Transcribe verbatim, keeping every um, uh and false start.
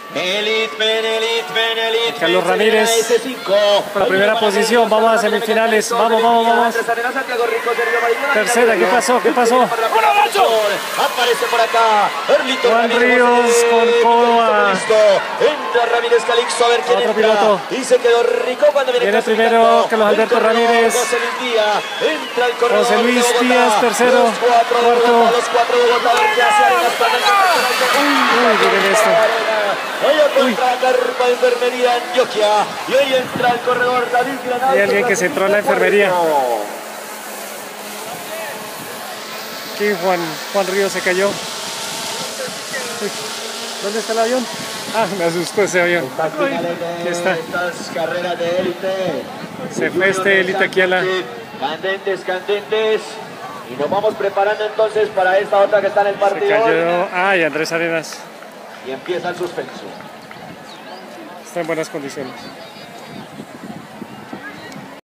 Elite, ven, Elite, ven, Elite. Carlos Ramírez por la primera posición. Vamos a semifinales. Vamos, vamos, vamos. Tercera, ¿qué pasó? ¿Qué pasó? Aparece por acá Juan Ríos con Córdoba. Entra Ramírez Calixto a ver quién Otro entra. piloto. Y se quedó rico cuando viene, viene primero Carlos Alberto Ramírez. José Luis Díaz. Entra el corredor José Luis de Bogotá. Díaz, tercero. Los cuatro de Cuarto. Bogotá, los cuatro de Bogotá. A ver qué hace Arenas para el Uy, miren esto. Hoy contra la carpa de enfermería Antioquia. Y hoy entra el corredor David Granado. Hay alguien que se entró a la enfermería. Aquí Juan, Juan Ríos se cayó. Uy, ¿dónde está el avión? Ah, me asustó ese avión. Aquí está. Estas carreras de élite. Se fue este élite aquí a la... Candentes, candentes. Y nos vamos preparando entonces para esta otra que está en el Se partido. cayó. Ay, Andrés Arenas. Y empieza el suspenso. Está en buenas condiciones.